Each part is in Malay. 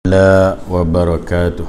wabarakatuh.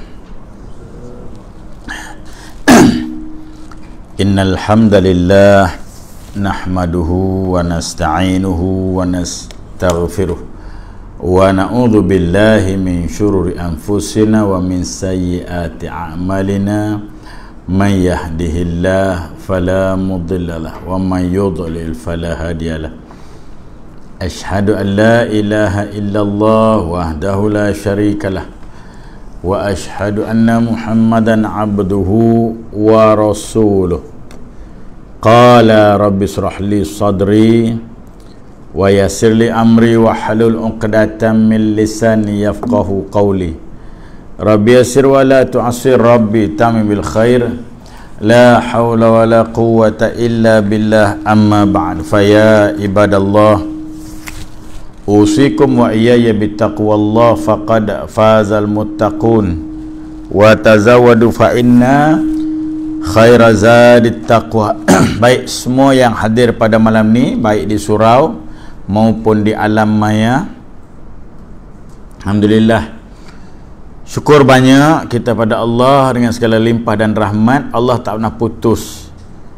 Innal hamdalillah nahmaduhu wa nasta'inuhu wa nastaghfiruh wa na'udzu billahi min syururi anfusina wa min sayyiati a'malina. Man yahdihillahu fala mudhillalah wa man yudlil fala hadiyalah. Ashhadu an la ilaha illallah wahdahu la syarikalah wa ashhadu anna Muhammadan abduhu wa rasuluh. Qala rabbi shrah li sadri wa yassir li amri wa halul 'uqdatam min lisani yafqahu qawli. Rabbi yassir wa la tu'assir, rabbi tamim bil khair. La hawla wa la quwwata illa billah. Amma ba'd. Fa ya ibadallah, usikum wa iyaya bittaqwallah faqad fazal muttaqun wa tazawwadu fa inna khaira zadit taqwa. Baik semua yang hadir pada malam ni, baik di surau maupun di alam maya, alhamdulillah, syukur banyak kita pada Allah dengan segala limpah dan rahmat. Allah tak pernah putus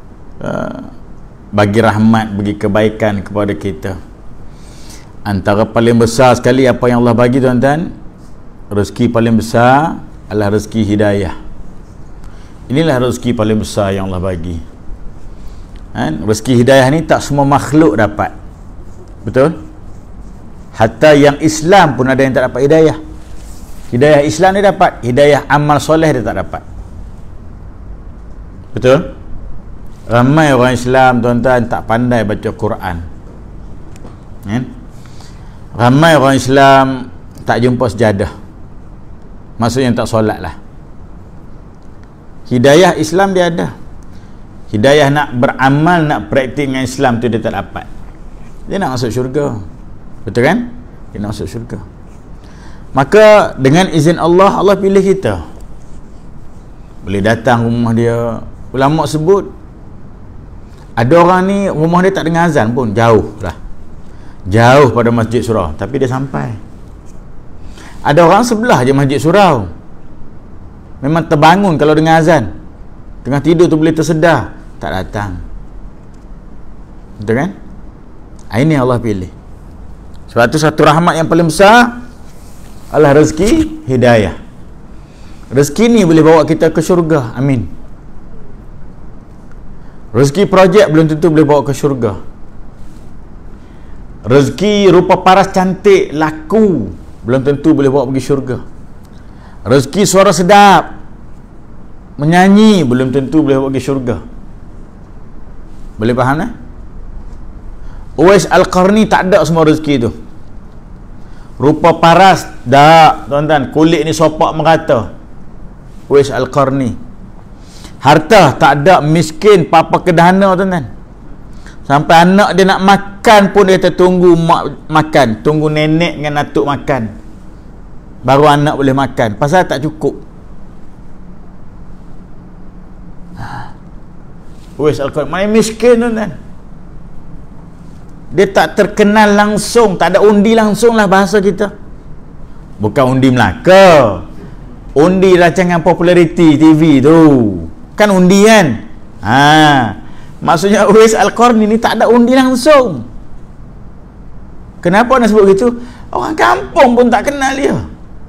bagi rahmat, bagi kebaikan kepada kita. Antara paling besar sekali apa yang Allah bagi, tuan-tuan, rezeki paling besar adalah rezeki hidayah. Inilah rezeki paling besar yang Allah bagi. Rezeki hidayah ni tak semua makhluk dapat. Betul? Hatta yang Islam pun ada yang tak dapat hidayah. Hidayah Islam dia dapat, hidayah amal soleh dia tak dapat. Betul? Ramai orang Islam, tuan-tuan, tak pandai baca Quran. Ramai orang Islam tak jumpa sejadah, maksudnya tak solat lah. Hidayah Islam dia ada, hidayah nak beramal, nak praktik dengan Islam tu dia tak dapat. Dia nak masuk syurga, betul kan? Dia nak masuk syurga. Maka dengan izin Allah, Allah pilih kita, boleh datang rumah dia. Ulama sebut ada orang ni rumah dia tak dengar azan pun, jauh lah, jauh pada masjid surau, tapi dia sampai. Ada orang sebelah je masjid surau, memang terbangun kalau dengar azan, tengah tidur tu boleh tersedar, tak datang. Betul kan? Ini Allah pilih. Sebab tu satu rahmat yang paling besar adalah rezeki hidayah. Rezeki ni boleh bawa kita ke syurga, amin. Rezeki projek belum tentu boleh bawa ke syurga. Rezeki rupa paras cantik, laku, belum tentu boleh bawa pergi syurga. Rezeki suara sedap, menyanyi, belum tentu boleh bawa pergi syurga. Boleh faham tak? Uwais Al-Qarni tak ada semua rezeki tu. Rupa paras, tak, tuan-tuan, kulit ni sopak merata. Uwais Al-Qarni. Harta tak ada, miskin, papa kedahana, tuan-tuan. Sampai anak dia nak makan pun dia tertunggu mak makan, tunggu nenek dengan atuk makan, baru anak boleh makan, pasal tak cukup. Uwais Al-Qarni mana miskin, tuan-tuan. Dia tak terkenal langsung, tak ada undi langsung lah bahasa kita. Bukan undi Melaka, undi rancangan populariti TV tu, kan undi kan. Maksudnya Uwais Al-Qarni ni tak ada undi langsung. Kenapa nak sebut gitu? Orang kampung pun tak kenal dia.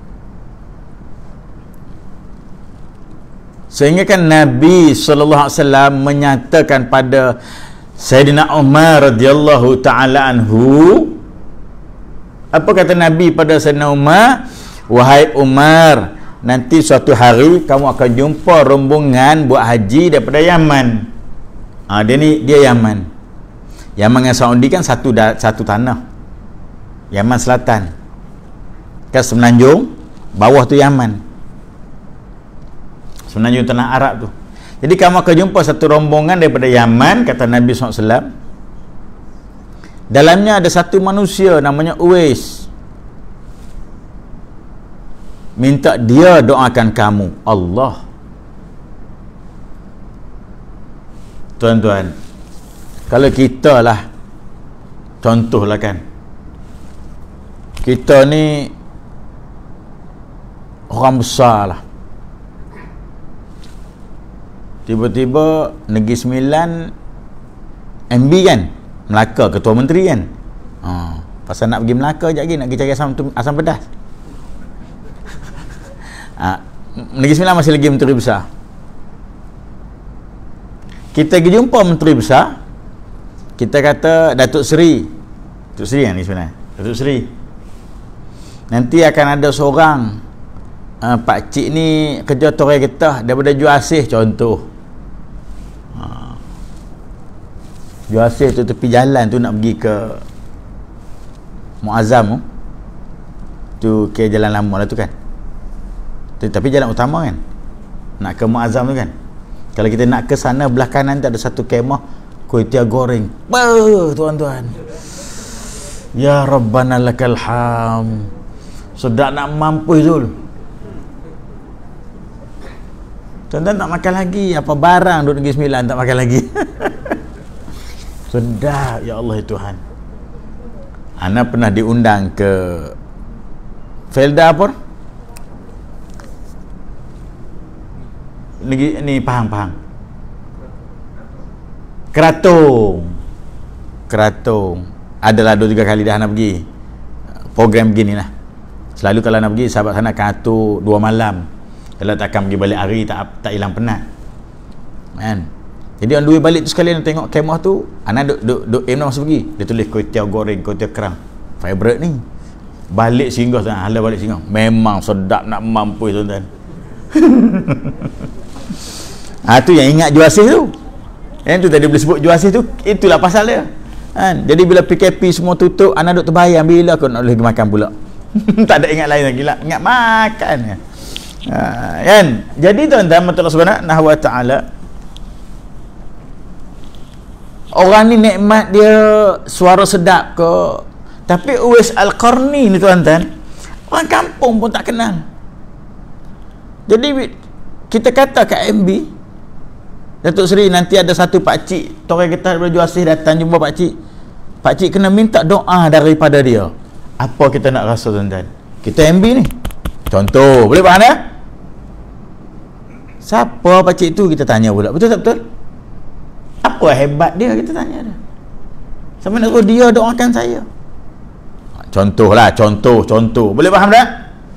Sehingga kan Nabi SAW menyatakan pada Sayyidina Umar radhiyallahu ta'ala anhu, apa kata Nabi pada Sayyidina Umar? Wahai Umar, nanti suatu hari kamu akan jumpa rombongan buat haji daripada Yaman. Dia Yaman. Yaman dengan Saudi kan satu tanah. Yaman Selatan kan semenanjung, bawah tu Yaman, semenanjung tanah Arab tu. Jadi kamu akan jumpa satu rombongan daripada Yaman, kata Nabi SAW. Dalamnya ada satu manusia namanya Uwais. Minta dia doakan kamu. Allah. Tuan-tuan, kalau kita lah, contohlah kan, kita ni orang besar lah. Tiba-tiba Negeri Sembilan MB kan, Melaka, Ketua Menteri kan. Pasal nak pergi Melaka sekejap lagi, nak pergi cari asam pedas. Negeri Sembilan masih lagi Menteri Besar. Kita pergi jumpa Menteri Besar, kita kata Datuk Seri kan ni sebenarnya, Datuk Seri, nanti akan ada seorang pakcik ni kerja torai getah daripada Juasih contoh. Juasih tu tepi jalan tu nak pergi ke Muazzam tu ke jalan lama lah tu kan, tapi jalan utama kan, nak ke Muazzam tu kan. Kalau kita nak ke sana, belah kanan tu ada satu kemah kuih tiaw goreng. Tuan-tuan, ya Rabbana lakal ham, sedap nak mampu Zul. Tuan-tuan tak makan lagi apa barang duduk Negeri Sembilan, tak makan lagi. Sedap, ya Allah Tuhan. Ana pernah diundang ke Felda apa? Negeri ni Pahang. Keratung. Adalah 2-3 kali dah nak pergi program begini lah. Selalu kalau nak pergi, sahabat sana akan atur 2 malam. Kalau tak akan pergi balik hari, tak hilang penat kan. Jadi on the way balik tu sekalian tengok kemah tu, anak duk masa pergi, dia tulis kuih tiaw goreng, kuih tiaw kerang, favorite ni. Balik singgah sana, hala balik singgah, memang sedap nak mampu tuan-tuan. Tu yang ingat Juasih tu. Yang tu tadi boleh sebut Juasih tu, itulah pasal dia kan. Jadi bila PKP semua tutup, anak duk terbayang bila aku nak boleh makan pula. Tak ada ingat lain lagi lah, ingat makan kan. Jadi tuan-tuan, Allah Subhanahu wa ta'ala, orang ni nikmat dia suara sedap ke, tapi Uwais Al-Qarni ni tuan-tuan, orang kampung pun tak kenal. Jadi kita kata kat MB, Datuk Seri, nanti ada satu pakcik torai getah daripada Juasih datang jumpa pakcik kena minta doa daripada dia. Apa kita nak rasa tuan-tuan? Kita MB ni contoh, boleh faham ya? Siapa pakcik tu, kita tanya pula, betul tak betul? Apa hebat dia, kita tanya dia. Sama nak dia doakan saya. Contoh. Boleh faham tak?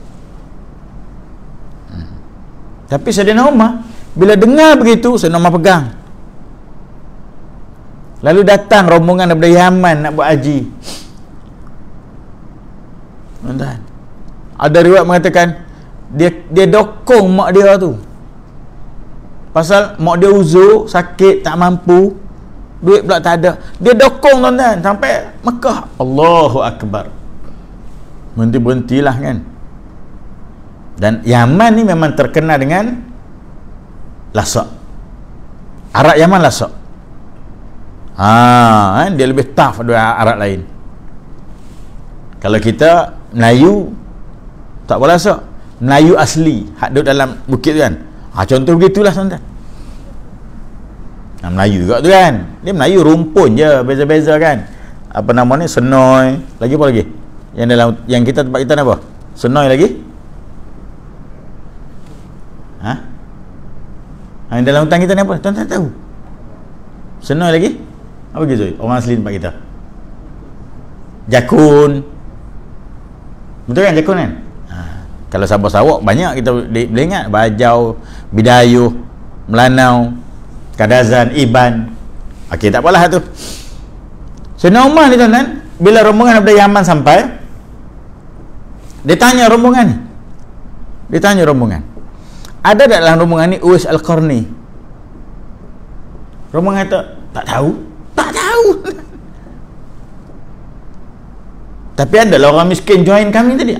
Tapi Sayyidina Umar bila dengar begitu, Sayyidina Umar pegang. Lalu datang rombongan daripada Yaman nak buat haji. Tuan-tuan, ada riwayat mengatakan dia dokong mak dia tu. Pasal mak dia uzur, sakit, tak mampu, duit pula tak ada. Dia dokong tuan-tuan sampai Mekah. Allahu Akbar. Berhentilah kan. Dan Yaman ni memang terkenal dengan lasak. Arak Yaman lasak. Kan? Dia lebih tough daripada arak lain. Kalau kita Melayu tak boleh lasak. Melayu asli, hak duduk dalam bukit tu kan. Contoh begitulah tuan-tuan. Melayu juga tu kan. Dia Melayu rumpun je, beza-beza kan. Apa nama ni? Senoi. Lagi apa lagi? Yang dalam yang kita tempat kita apa? Senoi lagi? Yang dalam hutan kita ni apa? Tuan-tuan tahu? Senoi lagi? Apa lagi Zul? Orang asli tempat kita. Jakun. Betul kan jakun kan? Kalau Sabah Sarawak banyak kita boleh ingat. Bajau, Bidayuh, Melanau, Kadazan, Iban. Okey, tak apalah tu. Sayyidina Umar ni tuan-tuan, bila rombongan daripada Yaman sampai, dia tanya rombongan ni. Ada dalam rombongan ni Uwais Al-Qarni? Rombongan kata, tak tahu. Tapi adalah orang miskin join kami tadi.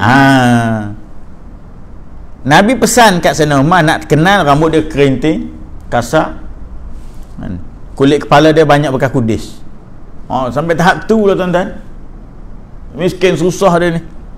Nabi pesan kat Sayyidina Umar nak kenal rambut dia kerinting, kasar, kulit kepala dia banyak bekas kudis. Sampai tahap tu lah tuan-tuan. Miskin susah dia ni.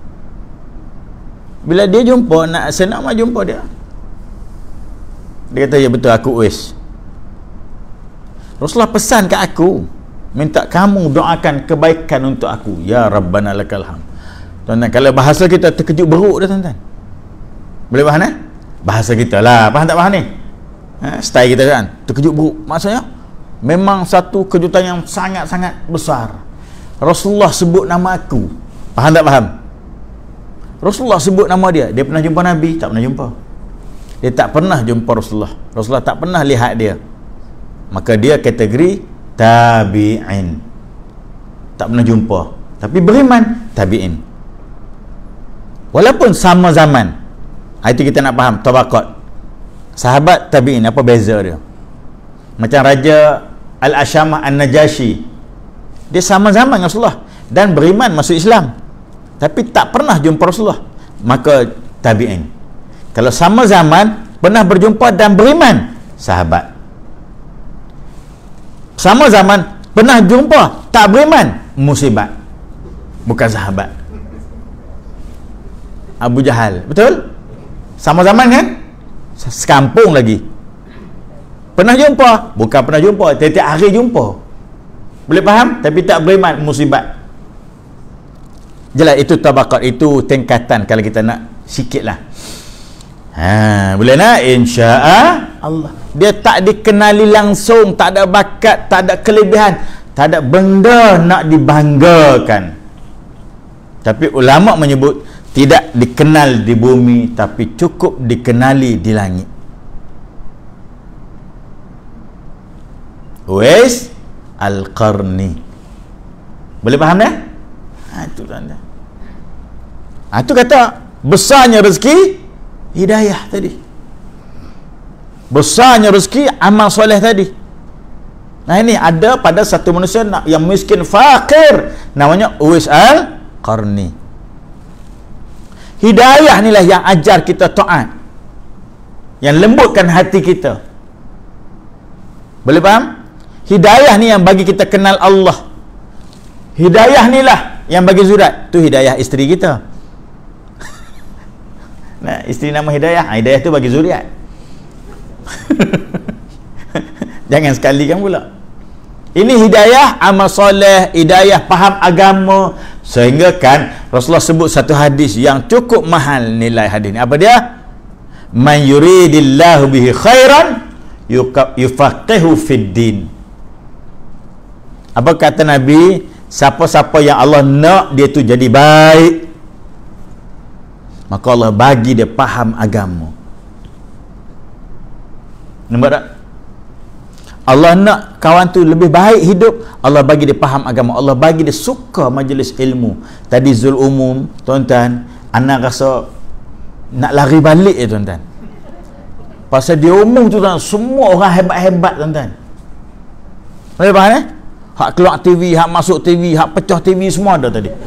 Bila dia jumpa, nak Sayyidina Umar jumpa dia, dia kata, ya betul, aku Uwais. Rasulullah pesan kat aku, minta kamu doakan kebaikan untuk aku. Ya Rabbana lakal ham. Tuan-tuan, kalau bahasa kita terkejut beruk dah tuan-tuan. Boleh faham bahasa kita lah, faham tak faham ni? Style kita kan, terkejut buruk, maksudnya memang satu kejutan yang sangat-sangat besar. Rasulullah sebut nama aku, faham tak faham? Rasulullah sebut nama dia pernah jumpa Nabi? Tak pernah jumpa. Dia tak pernah jumpa Rasulullah tak pernah lihat dia, maka dia kategori tabi'in, tak pernah jumpa, tapi beriman tabi'in, walaupun sama zaman. Itu kita nak faham tabaqat sahabat tabi'in, apa beza dia. Macam Raja Al-Ashamah An-Najashi, dia sama zaman dengan Rasulullah dan beriman masuk Islam, tapi tak pernah jumpa Rasulullah, maka tabi'in. Kalau sama zaman, pernah berjumpa dan beriman, sahabat. Sama zaman, pernah jumpa, tak beriman, musibat, bukan sahabat. Abu Jahal, betul? Sama zaman kan? Sekampung lagi. Pernah jumpa, bukan pernah jumpa, tiap-tiap hari jumpa. Boleh faham? Tapi tak beriman, musibat. Jelas itu tabaqat, itu tingkatan kalau kita nak sikit lah. Boleh nak? Insya Allah. Dia tak dikenali langsung, tak ada bakat, tak ada kelebihan, tak ada benda nak dibanggakan. Tapi ulama menyebut tidak dikenal di bumi, tapi cukup dikenali di langit. Uwais Al-Qarni. Boleh faham dah? Itu tanda. Itu kata besarnya rezeki hidayah tadi, besarnya rezeki amal soleh tadi. Nah, ini ada pada satu manusia yang miskin fakir, namanya Uwais Al-Qarni. Hidayah inilah yang ajar kita taat, yang lembutkan hati kita. Boleh faham? Hidayah ni yang bagi kita kenal Allah. Hidayah inilah yang bagi zurat. Tu hidayah isteri kita. Nah, isteri nama Hidayah, Hidayah tu bagi zuriat. Jangan sekalikan pula. Ini hidayah amal soleh, hidayah faham agama, sehingga kan Rasulullah sebut satu hadis yang cukup mahal nilai hadis ni. Apa dia? Man yuridillahu bihi khairan yufaqihu fid din. Apa kata Nabi? Siapa-siapa yang Allah nak dia tu jadi baik, maka Allah bagi dia faham agama. Nampak tak? Allah nak kawan tu lebih baik hidup, Allah bagi dia faham agama, Allah bagi dia suka majlis ilmu. Tadi Zul Umum, tuan-tuan, anak rasa nak lari balik ya tuan-tuan. Pasal dia umum tu tuan, semua orang hebat-hebat tuan-tuan. Boleh faham Hak keluar TV, hak masuk TV, hak pecah TV, semua ada tadi.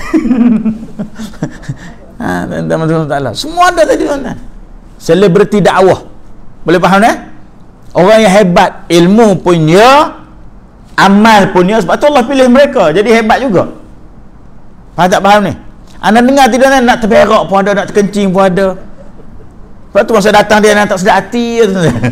Tuan-tuan, semua ada tadi tuan-tuan. Selebriti dakwah. Boleh faham Orang yang hebat, ilmu punya, amal punya, sebab tu Allah pilih mereka jadi hebat juga. Faham tak faham ni? Anda dengar tidak nak terberak pun ada, nak terkencing pun ada. Sebab tu masa datang dia nak tak sedap hati.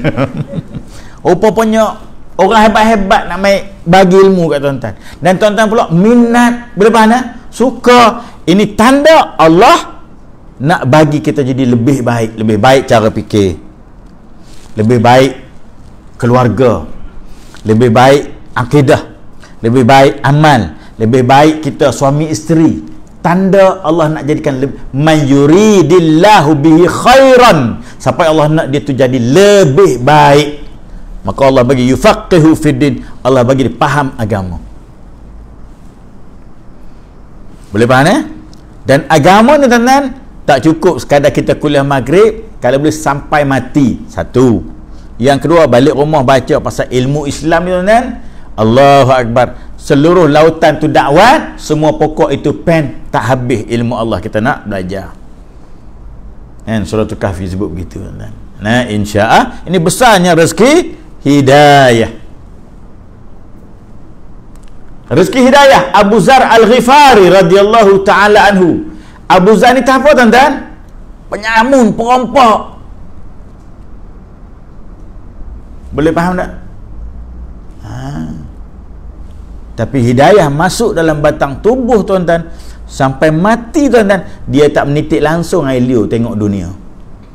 Rupanya orang hebat-hebat nak main bagi ilmu kat tuan-tuan. Dan tuan-tuan pula minat, boleh faham suka. Ini tanda Allah nak bagi kita jadi lebih baik. Lebih baik cara fikir, lebih baik keluarga, lebih baik akidah, lebih baik amal, lebih baik kita suami isteri. Tanda Allah nak jadikan man yuridillahu bihi khairan, sampai Allah nak dia tu jadi lebih baik, maka Allah bagi yufaqihu fiddin, Allah bagi dia faham agama. Boleh faham Dan agama ni tuan-tuan tak cukup sekadar kita kuliah maghrib, kalau boleh sampai mati. Satu. Yang kedua, balik rumah baca pasal ilmu Islam ni tuan-tuan. Allahu Akbar. Seluruh lautan tu dakwat, semua pokok itu pen, tak habis ilmu Allah kita nak belajar. Surah Al-Kahfi sebut begitu tuan-tuan. Nah, insya-Allah ini besarnya rezeki hidayah. Rezeki hidayah. Abu Zar Al-Ghifari radhiyallahu ta'ala anhu. Abu Zar ni apa tuan-tuan? Penyamun, perampok. Boleh faham tak? Tapi hidayah masuk dalam batang tubuh tuan-tuan, sampai mati tuan-tuan, dia tak menitik langsung air liur tengok dunia.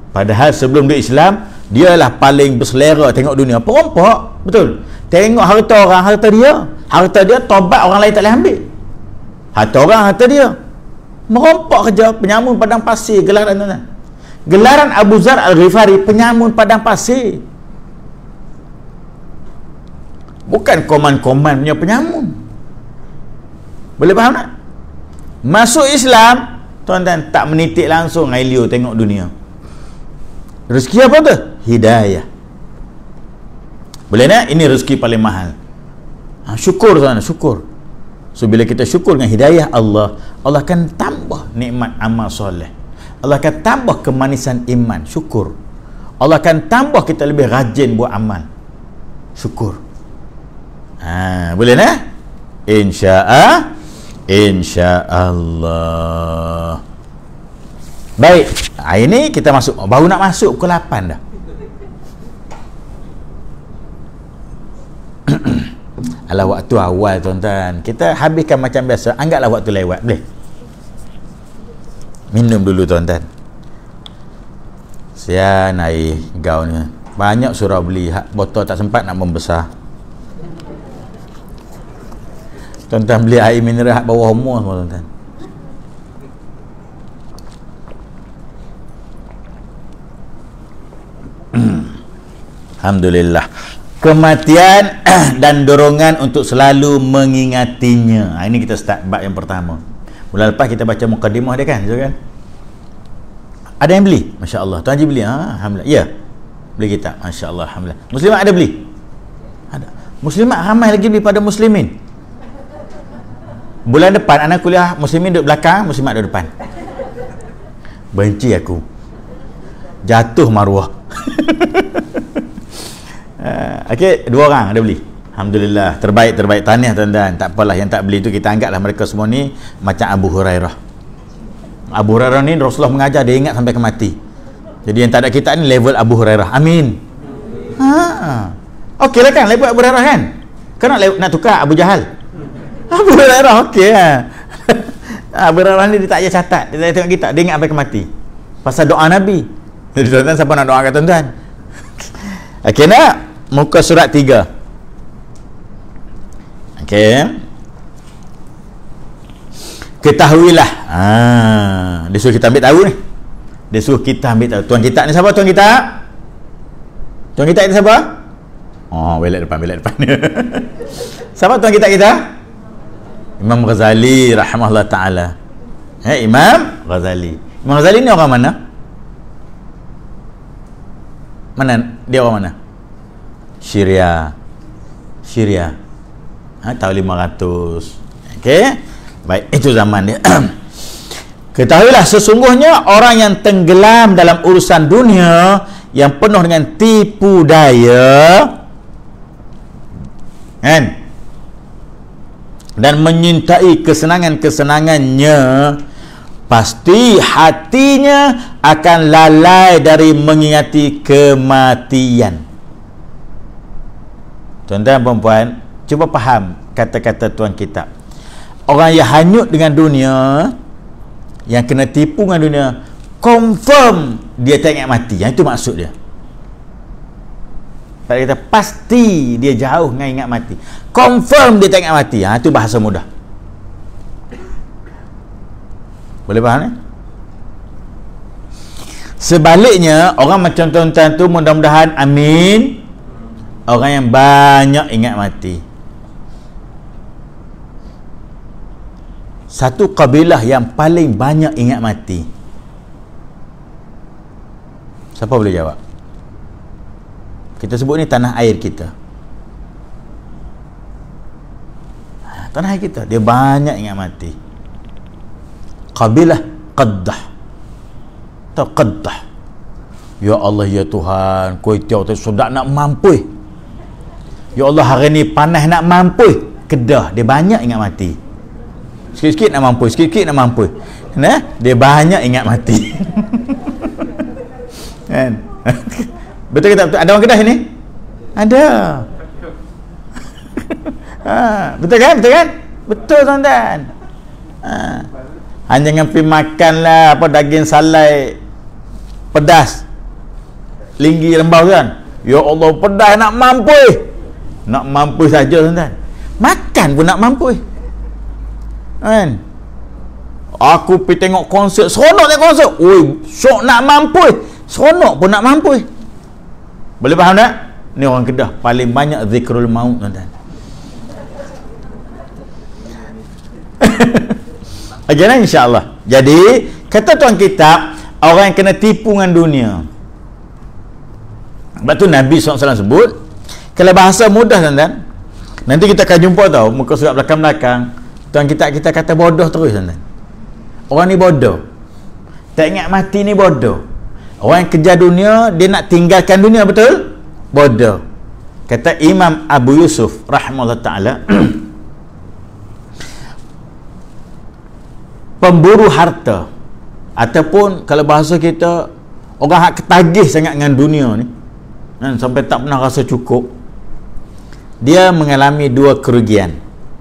Padahal sebelum dia Islam, dialah paling berselera tengok dunia. Perompak, betul. Tengok harta orang, harta dia. Harta dia tobat orang lain tak boleh ambil. Harta orang, harta dia. Merompak kerja, penyamun padang pasir, gelaran tuan-tuan. Gelaran Abu Zar Al-Ghifari, penyamun padang pasir. Bukan koman-koman punya penyamun. Boleh faham tak? Masuk Islam, tuan-tuan, tak menitik langsung Ailio tengok dunia. Rezeki apa tu? Hidayah. Boleh tak? Ini rezeki paling mahal. Syukur tuan-tuan, syukur. So bila kita syukur dengan hidayah Allah, Allah akan tambah nikmat amal soleh. Allah akan tambah kemanisan iman, syukur. Allah akan tambah kita lebih rajin buat amal, syukur. Boleh tak? InsyaAllah. Baik, hari ni kita masuk, baru nak masuk pukul 8 dah. Alah, waktu awal tuan-tuan, kita habiskan macam biasa, anggaplah waktu lewat. Boleh? Minum dulu tuan-tuan. Sian air gaun ni, banyak surau beli, botol tak sempat nak membesar. Tuan-tuan beli air mineral hak bawah umur semua tuan-tuan. Alhamdulillah. Kematian dan dorongan untuk selalu mengingatinya. Ini kita start bab yang pertama. Bulan lepas kita baca mukadimah dia kan, kan? Ada yang beli? Masya Allah. Tuan Haji beli? Alhamdulillah. Ya, beli kitab. Masya Allah. Alhamdulillah. Muslimat ada beli? Ada. Muslimat ramai lagi daripada muslimin. Bulan depan anak kuliah muslimin duduk belakang, muslimat duduk depan. Benci aku. Jatuh maruah. Okey, 2 orang ada beli. Alhamdulillah, terbaik. Tahniah tuan-tuan. Tak apalah yang tak beli tu, kita anggaplah mereka semua ni macam Abu Hurairah. Abu Hurairah ni Rasulullah mengajar, dia ingat sampai ke mati. Jadi yang tak ada kitab ni level Abu Hurairah. Amin. Okeylah kan, level Abu Hurairah kan? Kan nak tukar Abu Jahal. Abu Hurairah okey Abu Hurairah ni dia tak payah catat, dia tengok kitab, dia ingat sampai ke mati. Pasal doa Nabi. Jadi tuan-tuan, siapa nak doakan tuan-tuan? Okey nak? Muka surat 3. Okey. Ketahuilah. Dia suruh kita ambil tahu ni. Dia suruh kita ambil tahu. Tuan kitab ni siapa tuan kitab? Tuan kitab ni siapa? Belak depan. Siapa tuan kitab kita? Imam Ghazali rahimahullah ta'ala. Imam Ghazali. Imam Ghazali ni orang mana? Dia orang mana? Syria. Tahun 500. Okey. Baik, itu zaman dia. Ketahuilah sesungguhnya orang yang tenggelam dalam urusan dunia yang penuh dengan tipu daya, kan? Dan menyintai kesenangan-kesenangannya, pasti hatinya akan lalai dari mengingati kematian. Tuan-tuan dan puan, cuba faham kata-kata tuan kitab. Orang yang hanyut dengan dunia, yang kena tipu dengan dunia, confirm dia tak ingat mati. Yang itu maksud dia. Pada kata pasti dia jauh dengan ingat mati. Confirm dia tak ingat mati. Itu bahasa mudah. Boleh faham ni? Sebaliknya, orang macam tuan-tuan tu mudah-mudahan, amin, orang yang banyak ingat mati. Satu kabilah yang paling banyak ingat mati, siapa boleh jawab? Kita sebut ni tanah air kita. Tanah air kita, dia banyak ingat mati. Kabilah Qaddah. Tahu Qaddah? Ya Allah, ya Tuhan, kuitiau tu sudah nak mampu. Ya Allah, hari ni panas nak mampu. Kedah, dia banyak ingat mati. Sikit-sikit nak mampu, sikit-sikit nak mampu. Nah, dia banyak ingat mati. Kan? Betul ke tak? Ada orang Kedah ni? Ada. Betul kan? Betul tuan-tuan. Hanya dengan pergi makan lah apa daging salai pedas, linggi rembau kan. Ya Allah, pedas nak mampu. Nak mampu saja tuan-tuan. Makan pun nak mampu. Kan? Aku pergi tengok konsert, seronok tengok konsert. Oi, syok nak mampu. Seronok pun nak mampu. Boleh faham tak? Ni orang Kedah paling banyak zikrul maut tuan-tuan. Ajaran insya-Allah. Jadi, kata tuan kitab, orang yang kena tipu dengan dunia. Sebab tu Nabi SAW sebut, kalau bahasa mudah tuan-tuan, nanti kita akan jumpa tau, muka surat belakang-belakang, tuan kita kata bodoh terus tuan-tuan. Orang ni bodoh. Tak ingat mati ni bodoh. Orang yang kejar dunia, dia nak tinggalkan dunia, betul? Bodoh. Kata Imam Abu Yusuf rahimahullah ta'ala, pemburu harta, ataupun kalau bahasa kita, orang yang ketagih sangat dengan dunia ni, kan, sampai tak pernah rasa cukup, dia mengalami dua kerugian.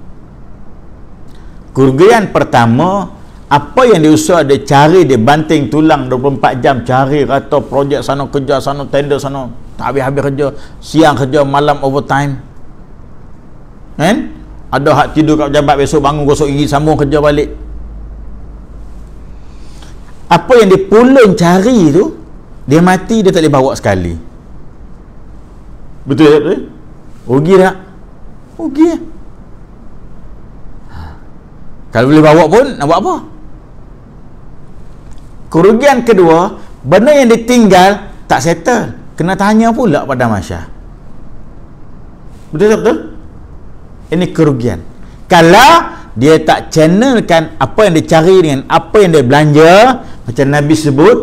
Kerugian pertama, apa yang dia usaha, dia cari, dia banting tulang 24 jam cari, kata projek sana kerja sana, tender sana, tak habis-habis kerja, siang kerja, malam overtime, kan? Ada hak tidur kat pejabat, besok bangun gosok gigi, sambung kerja balik. Apa yang dia pulun cari tu, dia mati, dia tak boleh bawa sekali. Betul tak? Rugi tak? Rugi. Kalau boleh bawa pun, nak buat apa? Kerugian kedua, benda yang ditinggal tak settle, kena tanya pula pada masyarakat. Betul tak betul? Ini kerugian. Kalau dia tak channelkan apa yang dia cari dengan apa yang dia belanja, macam Nabi sebut,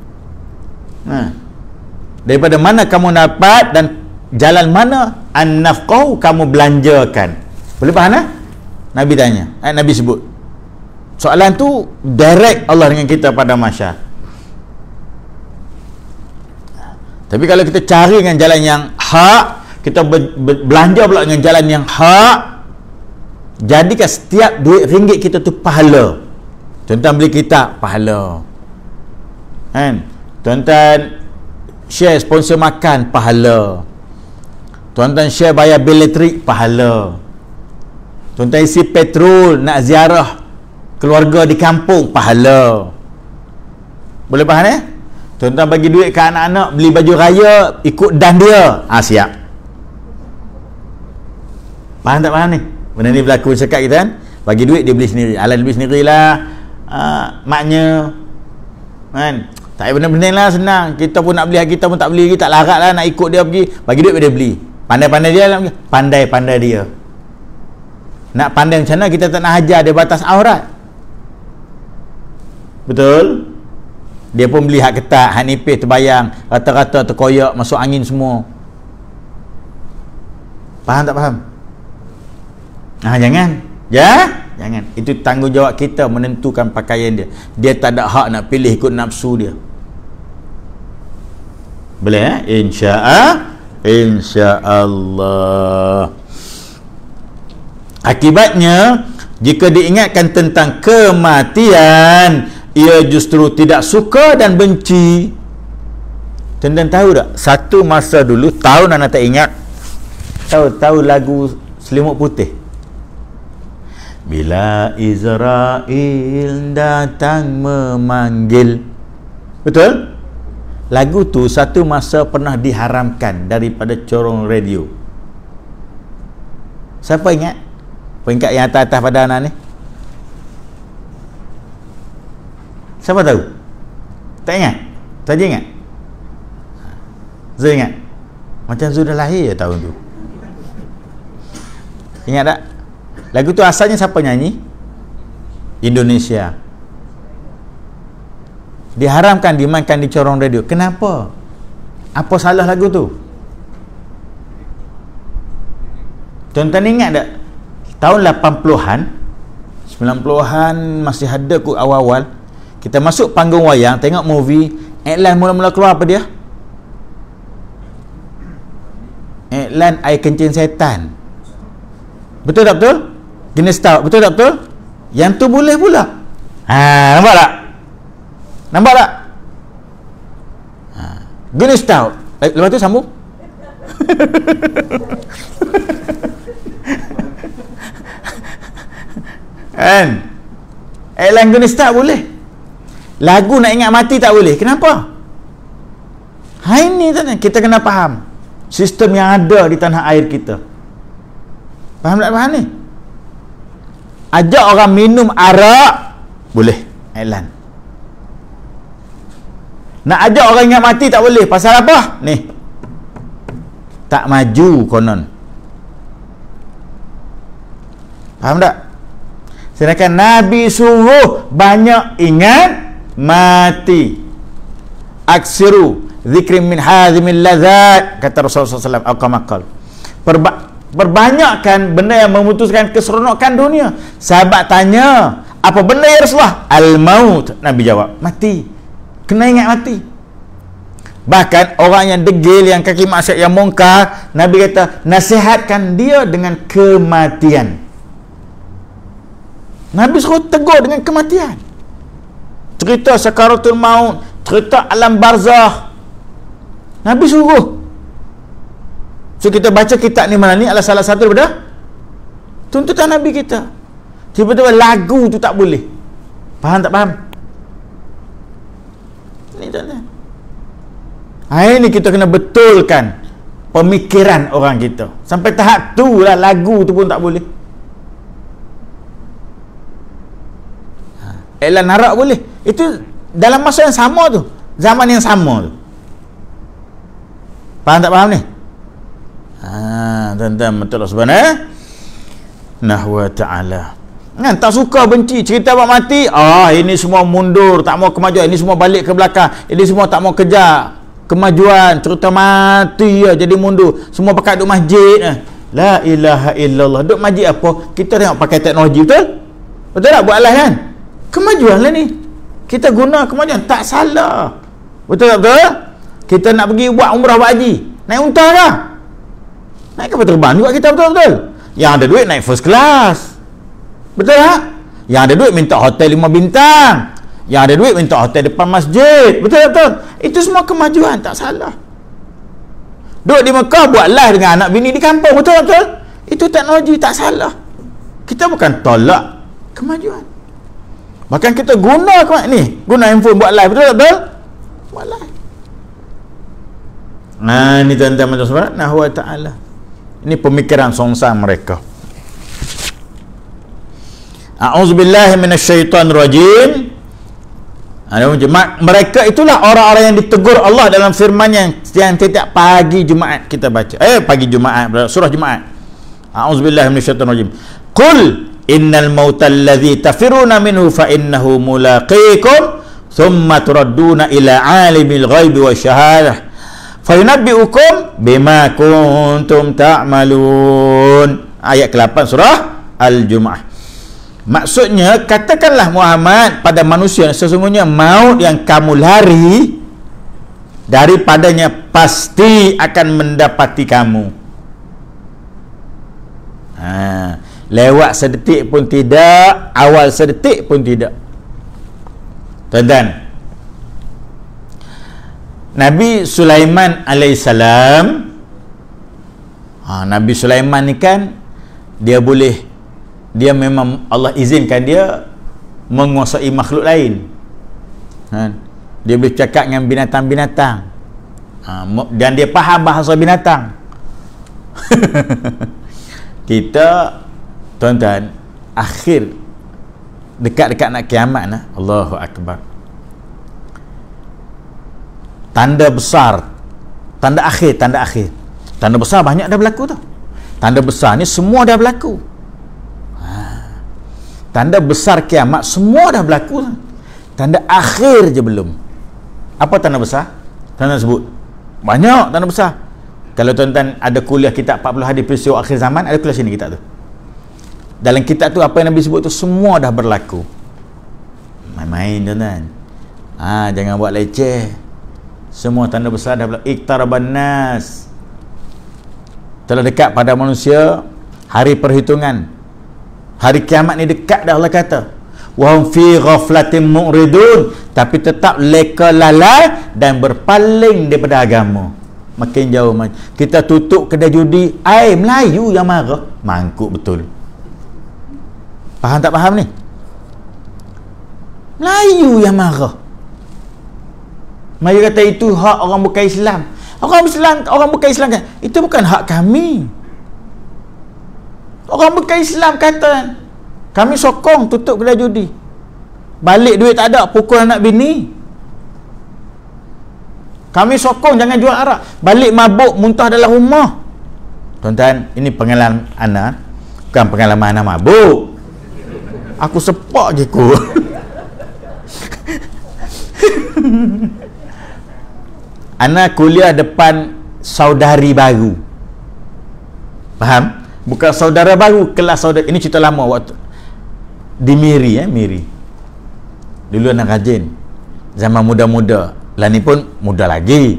daripada mana kamu dapat dan jalan mana an-nafqahu kamu belanjakan. Boleh faham tak? Nabi tanya, Nabi sebut. Soalan tu direct Allah dengan kita pada masyarakat. Tapi kalau kita cari dengan jalan yang hak, kita belanja pula dengan jalan yang hak, jadikan setiap duit ringgit kita tu pahala. Tuan-tuan beli kitab, pahala. Kan? Tuan-tuan share sponsor makan, pahala. Tuan-tuan share bayar bil elektrik, pahala. Tuan-tuan isi petrol nak ziarah keluarga di kampung, pahala. Boleh faham eh? Tuan-tuan bagi duit ke anak-anak beli baju raya, ikut dan dia, siap. Faham tak faham ni? Benda ni berlaku cakap kita kan, bagi duit dia beli sendiri, alah dia beli sendirilah, maknya kan, tak ada benda-benda lah, senang. Kita pun nak beli, kita pun tak beli, tak larat lah nak ikut dia pergi, bagi duit dia beli. Pandai-pandai dia lah, pandai-pandai dia. Nak pandai macam mana, kita tak nak hajar dia batas aurat. Betul? Dia pun beli hak ketat, hak nipis terbayang, rata-rata terkoyak, masuk angin semua. Faham tak faham? Jangan. Jangan. Itu tanggungjawab kita menentukan pakaian dia. Dia tak ada hak nak pilih ikut nafsu dia. Boleh insya-Allah. Akibatnya, jika diingatkan tentang kematian, ia justru tidak suka dan benci. Tuan-tuan tahu tak? Satu masa dulu, tahun anak tak ingat, tahu lagu Selimut Putih? Bila Israel datang memanggil. Betul? Lagu tu satu masa pernah diharamkan daripada corong radio. Siapa ingat? Peringkat yang atas-atas pada anak ni? Siapa tahu? Tak ingat? Tak je ingat? Zul ingat? Macam Zul dah lahir je tahun tu. Ingat tak? Lagu tu asalnya siapa nyanyi? Indonesia. Diharamkan dimainkan di corong radio. Kenapa? Apa salah lagu tu? Tuan-tuan ingat tak? Tahun 80-an, 90-an masih ada kot awal-awal. Kita masuk panggung wayang, tengok movie, iklan mula-mula keluar apa dia? Iklan air kencing setan. Betul tak betul? Jenis tahu, betul tak betul? Yang tu boleh pula. Nampak tak? Nampak tak? Jenis tahu. Lepas tu sambung. Kan? Airline guna start boleh. Lagu nak ingat mati tak boleh. Kenapa? Ini kita kena faham sistem yang ada di tanah air kita. Faham tak faham ni? Ajak orang minum arak boleh, airline. Nak ajak orang ingat mati tak boleh. Pasal apa? Ni, tak maju konon. Faham tak? Sedangkan Nabi suruh banyak ingat mati. Aksiru zikrim min hazimil lazat, kata Rasulullah SAW. Perbanyakkan benda yang memutuskan keseronokan dunia. Sahabat tanya, apa benda ya Rasulullah? Al-maut. Nabi jawab, mati. Kena ingat mati. Bahkan orang yang degil, yang kaki maksiat, yang mungkar, Nabi kata, nasihatkan dia dengan kematian. Nabi suruh tegur dengan kematian. Cerita sakaratul maut, cerita alam barzakh, Nabi suruh. So kita baca kitab ni mana ni adalah salah satu daripada tuntutan Nabi kita. Tiba-tiba lagu tu tak boleh. Faham tak faham? Ni tuan-tuan. Ini kita kena betulkan pemikiran orang kita. Sampai tahap tu lah lagu tu pun tak boleh. Iklan arak boleh. Itu dalam masa yang sama tu. Zaman yang sama tu. Faham tak faham ni? Tuan-tuan, betul subhanahu wa ta'ala. Kan, tak suka benci cerita abang mati. Ini semua mundur, tak mau kemajuan. Ini semua balik ke belakang. Ini semua tak mau kejar kemajuan. Cerita mati ya, jadi mundur. Semua pakai duduk masjid. La ilaha illallah. Duduk masjid apa? Kita tengok pakai teknologi, betul? Betul tak? Buat live kan? Kemajuan lah ni. Kita guna kemajuan. Tak salah. Betul tak betul? Kita nak pergi buat umrah, buat haji, naik unta kah? Naik kapal terbang juga kita, betul-betul. Yang ada duit naik first class. Betul tak? Yang ada duit minta hotel 5 bintang. Yang ada duit minta hotel depan masjid. Betul-betul. Itu semua kemajuan. Tak salah. Duduk di Mekah buat live dengan anak bini di kampung. Betul-betul. Itu teknologi. Tak salah. Kita bukan tolak kemajuan. Bahkan kita guna guna handphone buat live. Betul-betul. Buat live. Ini tuan-tuan subhanahu wa ta'ala. Ini pemikiran songsang mereka. A'udzubillahi minasyaitonirrajim. Mereka itulah orang-orang yang ditegur Allah dalam firman-Nya yang setiap pagi Jumaat kita baca. Pagi Jumaat, surah Jumaat. A'udzubillahi minasyaitonirrajim. Qul innal mautal ladzi tafiruna minhu fa innahu mulaqikum thumma turadduna ila alimil ghaibi wasyahadah fayunabbi'ukum bima kuntum ta'malun. Ayat ke-8 surah Al-Jumu'ah. Maksudnya, katakanlah Muhammad pada manusia, sesungguhnya maut yang kamu lari daripadanya pasti akan mendapati kamu. Lewat sedetik pun tidak, awal sedetik pun tidak. Tuan-tuan, Nabi Sulaiman alaihissalam, Nabi Sulaiman ni kan dia memang Allah izinkan dia menguasai makhluk lain. Dia boleh cakap dengan binatang-binatang, dan dia faham bahasa binatang. Kita, tuan-tuan, akhir dekat-dekat nak kiamat nah, Allahu Akbar. Tanda besar, tanda akhir. Tanda besar banyak dah berlaku tau. Tanda besar ni semua dah berlaku. Tanda besar kiamat semua dah berlaku. Tanda akhir je belum. Apa tanda besar? Tanda sebut banyak tanda besar. Kalau tuan-tuan ada kuliah kitab 40 hadis peristiwa akhir zaman, ada kuliah sini kitab tu. Dalam kitab tu apa yang Nabi sebut tu semua dah berlaku. Main-main tuan-tuan. Jangan buat leceh. Semua tanda besar dah berlaku. Iqtaraban nas, telah dekat pada manusia hari perhitungan. Hari kiamat ni dekat dah, Allah kata. Wa hum fi ghaflatin mu'ridun, tapi tetap leka lalai dan berpaling daripada agama. Makin jauh. Kita tutup kedai judi, Melayu yang marah. Mangkuk betul. Faham tak faham ni? Melayu yang marah. Melayu kata itu hak orang bukan Islam. Orang bukan Islam kan? Itu bukan hak kami. Orang bukan Islam kata, kami sokong tutup kedai judi. Balik duit tak ada, pukul anak bini. Kami sokong jangan jual arak. Balik mabuk, muntah dalam rumah. Tuan-tuan, ini pengalaman Ana. Bukan pengalaman Ana mabuk. Aku sepak je ku. Ana kuliah depan saudari baru. Faham? Bukan saudara baru, kelas saudara. Ini cerita lama waktu di Miri, Miri. Dulu anak rajin. Zaman muda-muda. Lah ni pun muda lagi.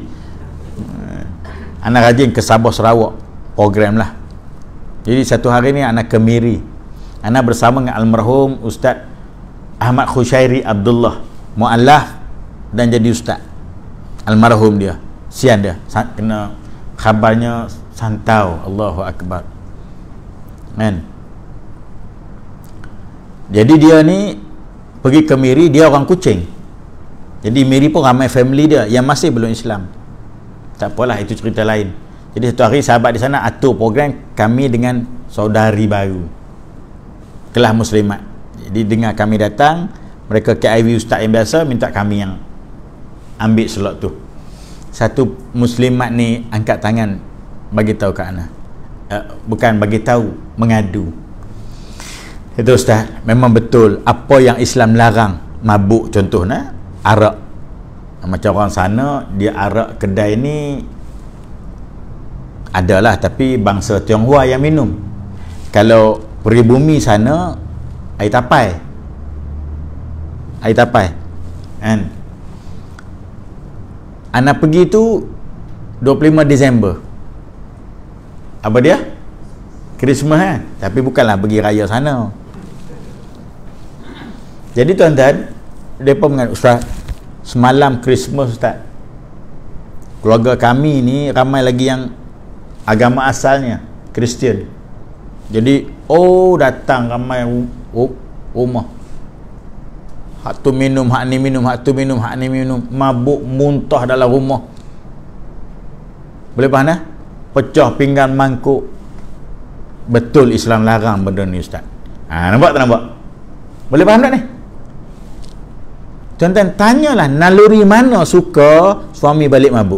Anak rajin ke Sabah Sarawak. Program lah. Jadi satu hari ni anak ke Miri. Anak bersama dengan almarhum Ustaz Ahmad Khusyairi Abdullah, muallaf dan jadi ustaz. Almarhum dia. Sian dia. Kena khabarnya santau. Allahu Akbar. Kan? Jadi dia ni pergi ke Miri, dia orang Kuching. Jadi Miri pun ramai family dia yang masih belum Islam. Tak apalah, itu cerita lain. Jadi satu hari sahabat di sana atur program kami dengan saudari baru, kelas muslimat. Jadi dengar kami datang, mereka KIV ustaz yang biasa minta kami yang ambil slot tu. Satu muslimat ni angkat tangan bagi tahu kat ana. Bukan bagi tahu, mengadu. Itu ustaz, memang betul apa yang Islam larang, mabuk contohnya, arak. Macam orang sana, dia arak kedai ni adalah, tapi bangsa Tionghoa yang minum. Kalau peribumi sana, air tapai. Air tapai. Kan? Anak pergi tu 25 Disember. Apa dia? Christmas kan? Tapi bukanlah pergi raya sana. Jadi tuan-tuan, mereka mengatakan, Ustaz, semalam Christmas Ustaz, keluarga kami ni ramai lagi yang agama asalnya Kristian. Jadi datang ramai rumah. Hak tu minum, hak ni minum, hak tu minum, hak ni minum, mabuk muntah dalam rumah. Boleh faham dah? Pecah pinggan mangkuk. Betul Islam larang benda ni Ustaz. Nampak tak nampak? Boleh faham tak ni? Tuan-tuan, tanyalah naluri mana suka suami balik mabuk.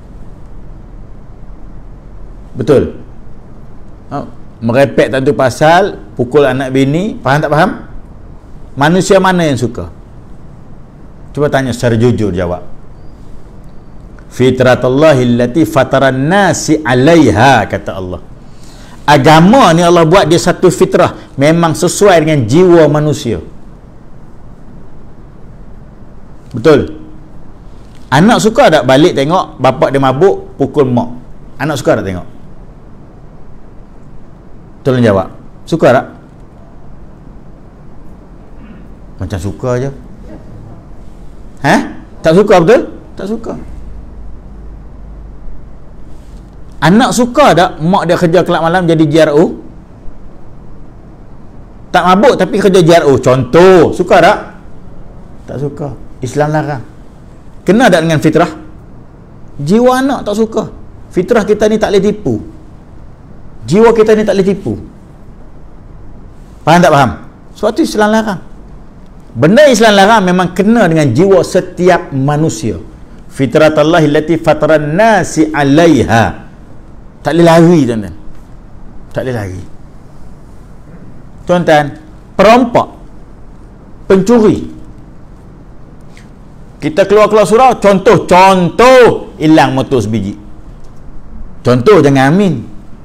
Betul? Merepek tak tu pasal, pukul anak bini, faham tak faham? Manusia mana yang suka? Cuba tanya secara jujur, jawab. Fitratullahi allati fataran nasi 'alaiha, kata Allah. Agama ni Allah buat dia satu fitrah, memang sesuai dengan jiwa manusia. Betul? Anak suka tak balik tengok bapak dia mabuk, pukul mak? Anak suka tak tengok? Tolong jawab. Suka tak? Macam suka je. Tak suka betul? Tak suka. Anak suka tak mak dia kerja kelab malam jadi JRO? Tak mabuk tapi kerja JRO, contoh. Suka tak? Tak suka. Islam larang. Kena tak dengan fitrah? Jiwa anak tak suka. Fitrah kita ni tak boleh tipu. Jiwa kita ni tak boleh tipu. Faham tak faham? Suatu Islam larang. Benda Islam larang memang kena dengan jiwa setiap manusia. Fitratullahi allati fataran nasi 'alaiha. Tak boleh lari tuan-tuan. Tak boleh lari. Tuan-tuan, perompak, pencuri. Kita keluar surau, contoh hilang motor sebiji. Contoh, jangan amin.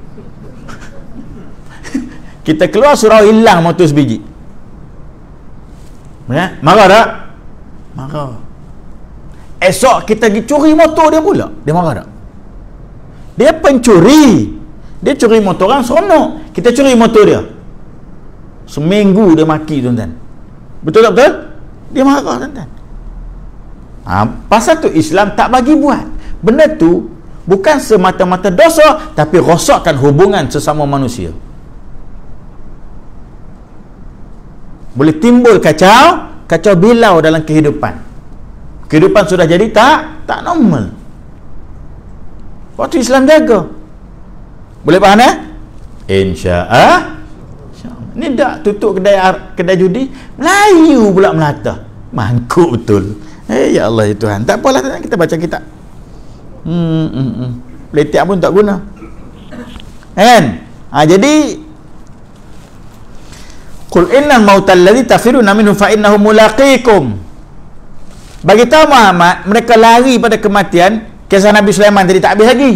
Kita keluar surau hilang motor sebiji. Marah tak? Marah. Esok kita pergi curi motor dia pula. Dia marah tak? Dia pencuri. Dia curi motor orang seronok. Kita curi motor dia. Seminggu dia maki tuan-tuan. Betul tak betul? Dia marah tuan-tuan. Pasal tu Islam tak bagi buat. Benda tu bukan semata-mata dosa, tapi rosakkan hubungan sesama manusia. Boleh timbul kacau bilau dalam kehidupan. Kehidupan sudah jadi tak normal. Waktu Islam jaga. Boleh faham InsyaAllah. Ni dah tutup kedai judi, Melayu pula melata. Mangkuk betul. Ya Allah ya Tuhan. Tak apalah, kita baca kitab. Letak pun tak guna. Kan? Jadi qul innal mautal ladzi tafiruna minhu fa innahu mulaqikum. Bagi tahu Muhammad, mereka lari pada kematian. Kisah Nabi Sulaiman tadi tak habis lagi.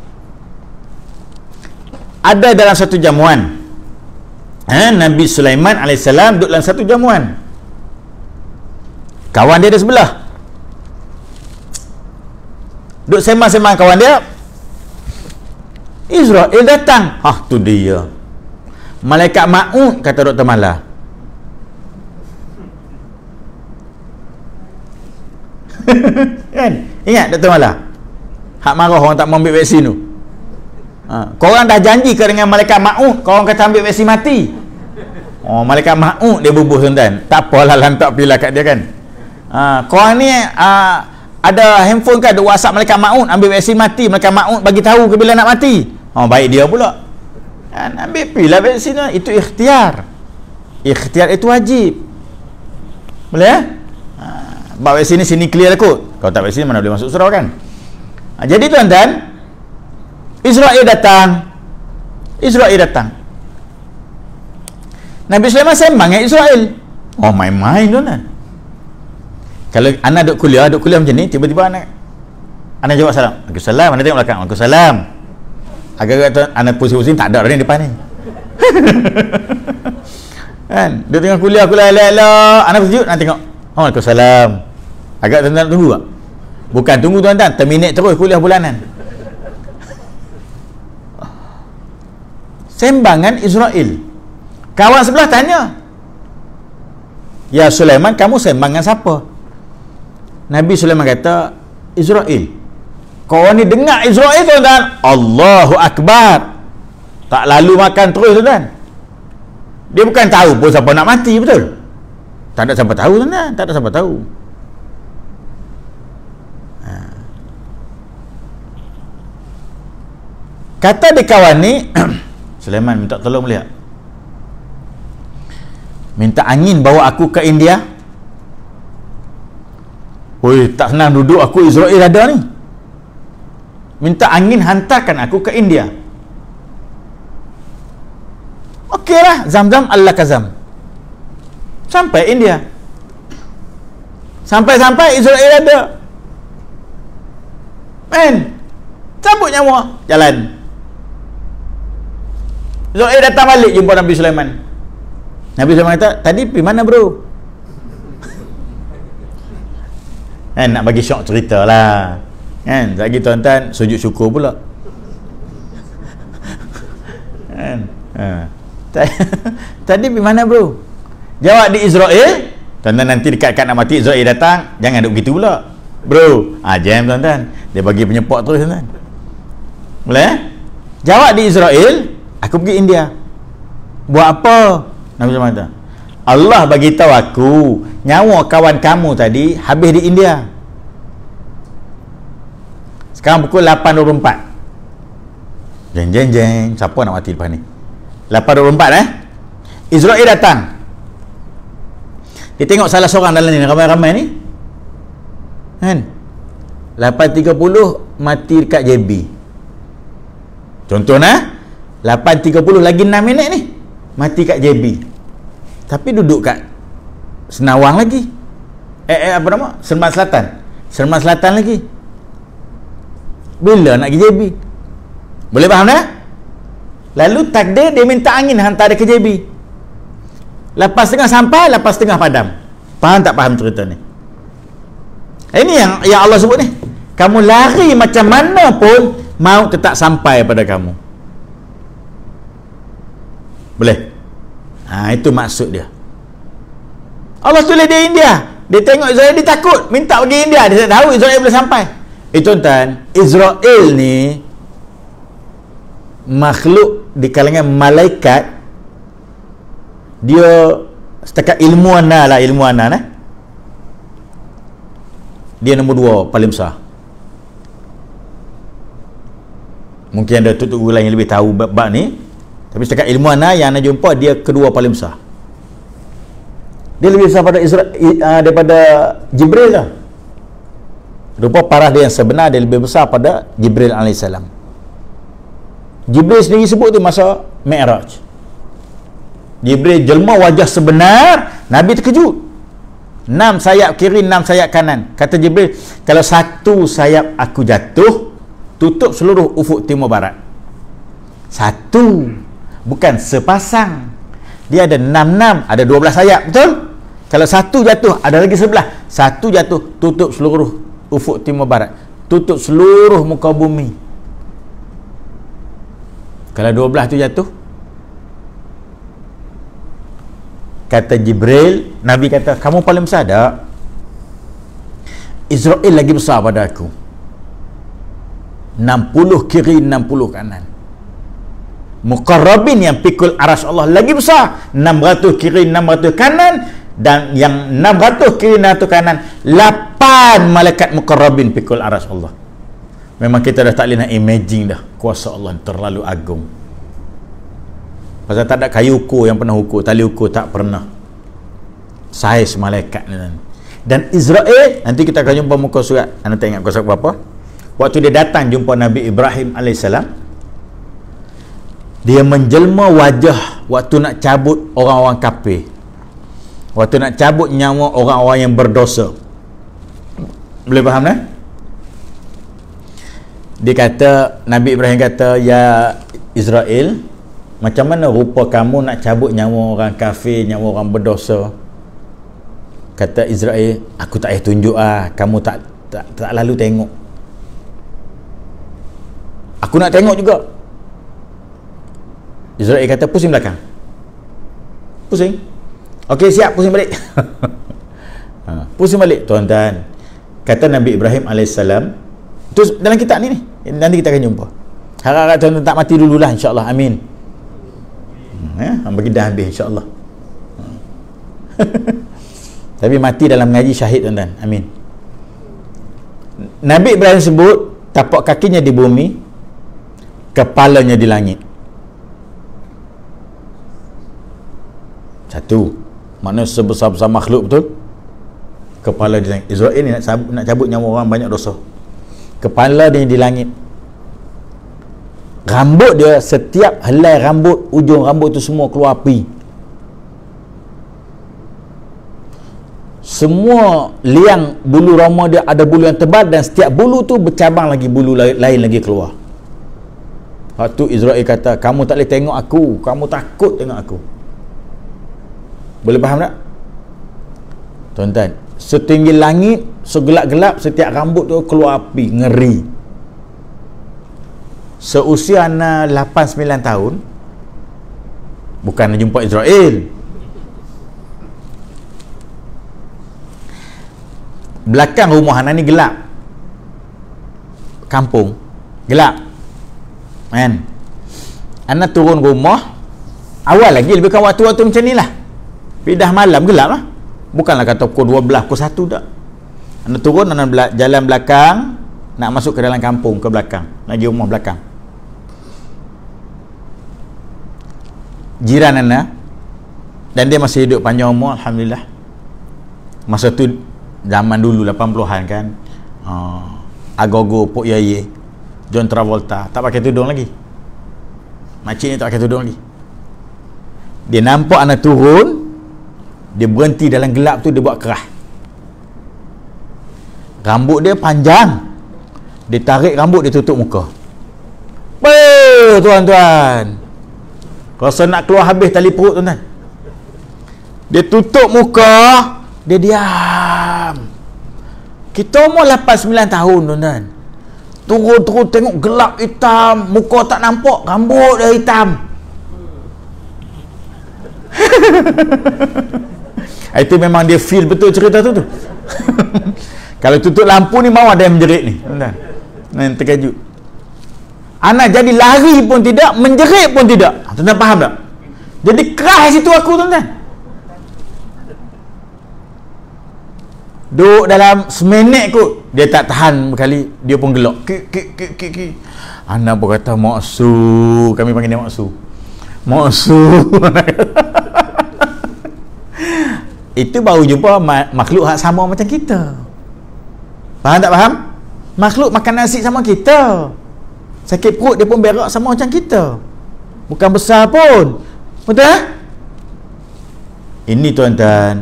Ada dalam satu jamuan. Nabi Sulaiman AS duduk dalam satu jamuan. Kawan dia ada sebelah. Duduk sembang-sembang kawan dia. Israel datang. Tu dia. Malaikat Maut, kata Dr. Mala. Kan? Ingat Dr. Mala? Hak marah orang tak mau ambil vaksin tu. Korang dah janji ke dengan Malaikat Maut, korang kata ambil vaksin mati. Malaikat Maut dia bubuh tuan-tuan. Tak apalah, lantak pilih kat dia kan. Korang ni ada handphone kan, ada WhatsApp Malaikat Maut, ambil vaksin mati, Malaikat Maut bagi tahu ke bila nak mati. Baik dia pula. Ambil pilih vaksin tu. Itu ikhtiar. Ikhtiar itu wajib. Boleh bawa vaksin ni sini clear kot. Kalau tak vaksin mana boleh masuk surau kan. Jadi tuan-tuan, Israel datang. Nabi Sulaiman sembang dengan Israel. Main-main tuan-tuan. Kalau anak duduk kuliah macam ni, tiba-tiba anak jawab salam. Waalaikumsalam. Anak tengok belakang. Waalaikumsalam. Agak-agak anak pusing-pusing, tak ada orang di depan ni. Kan? Dia tengah kuliah elok-elok. Anak sejuk, nak tengok. Waalaikumsalam. Agak tuan-tuan tunggu tak? Bukan tunggu tuan-tuan, terminate terus kuliah bulanan. Sembangan Israel. Kawan sebelah tanya, ya Sulaiman, kamu sembangan siapa? Nabi Sulaiman kata, Israel. Kau ni dengar Israel tuan-tuan, Allahu Akbar. Tak lalu makan terus tuan-tuan. Dia bukan tahu pun siapa nak mati, betul? Tak ada siapa tahu tuan-tuan, tak ada siapa tahu. Kata dia kawan ni, Sulaiman minta tolong boleh tak? Minta angin bawa aku ke India. Tak senang duduk aku, Israel ada ni. Minta angin hantarkan aku ke India. Okeylah, zam-zam Allah kazam. Sampai India. Sampai Israel ada. Cabut nyawa, jalan. Israel datang balik jumpa Nabi Sulaiman. Nabi Sulaiman kata, tadi pergi mana bro? Nak bagi syok cerita lah. Lagi tuan-tuan sujud syukur pula. Tadi pergi mana bro? Jawab di Israel. Tuan-tuan nanti dekat-dekat nak mati, Israel datang, jangan duduk begitu pula bro. Jam tuan-tuan. Dia bagi penyepak terus tuan-tuan. Boleh? Jawab di Israel, aku pergi India. Buat apa? Nabi Sulaiman kata, Allah bagi tahu aku nyawa kawan kamu tadi habis di India. Sekarang pukul 8.24. Jeng. Siapa nak mati lepas ni? 8.24 Israel datang. Dia tengok salah seorang dalam ni, ramai-ramai ni. 8.30 mati dekat JB. Contoh 8.30 lagi 6 minit ni mati kat JB. Tapi duduk kat Senawang lagi. Apa nama? Seremban Selatan lagi. Bila nak pergi JB? Boleh faham dah? Lalu takdir dia minta angin hantar dia ke JB. 8.30 sampai, 8.30 padam. Faham tak faham cerita ni? Ini yang Allah sebut ni. Kamu lari macam mana pun, maut tetap sampai pada kamu. Boleh? Itu maksud dia. Allah tulis dia India. Dia tengok Israel, dia takut, minta pergi India. Dia tak tahu Israel boleh sampai. tuan, Israel ni makhluk di kalangan malaikat, dia setakat ilmu ana dia nombor 2 paling besar. Mungkin ada tutup guru lain yang lebih tahu bab ni, tapi setakat ilmu ana yang ana jumpa, dia kedua paling besar. Dia lebih besar pada Israel daripada Jibril lah. Rupa parah dia yang sebenar, dia lebih besar pada Jibril AS. Jibril sendiri sebut tu masa Mi'raj, Jibril jelma wajah sebenar, Nabi terkejut. 6 sayap kiri, 6 sayap kanan. Kata Jibril, kalau satu sayap aku jatuh, tutup seluruh ufuk timur barat. Satu, bukan sepasang. Dia ada 6, ada 12 sayap, betul? Kalau satu jatuh, ada lagi sebelah. Satu jatuh, tutup seluruh ufuk timur barat, tutup seluruh muka bumi. Kalau 12 tu jatuh, kata Jibril, Nabi kata, kamu paling besar tak? Israel lagi besar pada aku. 60 kiri, 60 kanan. Muqarrabin yang pikul aras Allah lagi besar, 600 kiri, 600 kanan. Dan yang 600 kiri, 600 kanan, 8 malaikat muqarrabin pikul aras Allah. Memang kita dah tak boleh nak imagine dah kuasa Allah terlalu agung. Pasal tak ada kayu ukur yang pernah ukur, tali ukur tak pernah saiz malaikat ni. Dan Israel, nanti kita akan jumpa muka surat, anda tak ingat kuasa apa? Waktu dia datang jumpa Nabi Ibrahim AS, dia menjelma wajah waktu nak cabut orang-orang kafir, waktu nak cabut nyawa orang-orang yang berdosa. Boleh faham tak? Dia kata, Nabi Ibrahim kata, ya Israel, macam mana rupa kamu nak cabut nyawa orang kafir, nyawa orang berdosa? Kata Israel, aku tak payah tunjuk kamu tak lalu tengok. Aku nak tengok juga. Israel kata, pusing belakang. Pusing. Okey, siap, pusing balik. Pusing balik, tuan-tuan. Kata Nabi Ibrahim AS, itu dalam kitab ni, nanti kita akan jumpa. Harap-harap tuan-tuan tak mati dululah, insya-Allah. Amin. Bagi dah habis, insya-Allah. Tapi mati dalam mengaji syahid, tuan-tuan. Amin. Nabi Ibrahim sebut tapak kakinya di bumi, kepalanya di langit. Satu, maknanya sebesar-besar makhluk, betul? Kepala di langit. Israel ni nak cabut nyawa orang banyak dosa. Kepala dia di langit. Rambut dia, setiap helai rambut, ujung rambut tu semua keluar api. Semua liang bulu roma dia ada bulu yang tebal, dan setiap bulu tu bercabang lagi, bulu lain lagi keluar. Waktu Israel kata, kamu tak boleh tengok aku, kamu takut tengok aku. Boleh faham tak? Tuan-tuan, setinggi langit, segelap-gelap, setiap rambut tu keluar api, ngeri. Seusia anak 8-9 tahun, bukan nak jumpa Israel. Belakang rumah anak ni gelap, kampung gelap kan. Anak turun rumah awal lagi, lebih kurang waktu-waktu macam ni lah, tapi dah malam gelap lah. Bukanlah kata pukul 12, pukul 1 tak. Anak turun, anak jalan belakang, nak masuk ke dalam kampung, ke belakang, nak pergi rumah belakang. Jiran anak, dan dia masih hidup panjang umur, alhamdulillah. Masa tu zaman dulu 80-an kan, Agogo, Pok Yaye, John Travolta, tak pakai tudung lagi. Makcik ni tak pakai tudung lagi. Dia nampak anak turun, dia berhenti dalam gelap tu, dia buat kerah. Rambut dia panjang, dia tarik rambut, dia tutup muka. Tuan-tuan, rasa nak keluar habis tali perut, tuan-tuan. Dia tutup muka, dia diam. Kita umur 8-9 tahun, tuan-tuan. Turun-turun tengok gelap hitam, muka tak nampak, rambut dia hitam. Itu memang dia feel betul cerita tu. Kalau tutup lampu ni mau ada yang menjerit ni. Tuan-tuan. Yang terkejut. Anak jadi lari pun tidak, menjerit pun tidak. Tuan-tuan faham tak? Jadi keras situ aku, tuan-tuan. Duduk dalam seminit kot, dia tak tahan berkali, dia pun gelak. Ki. Anak pun kata, maksu. Kami panggil dia maksu. Maksu. Itu baru jumpa makhluk hak sama macam kita. Faham tak faham? Makhluk makan nasi sama kita. Sakit perut dia pun berak sama macam kita. Bukan besar pun. Betul? Ini tuan-tuan.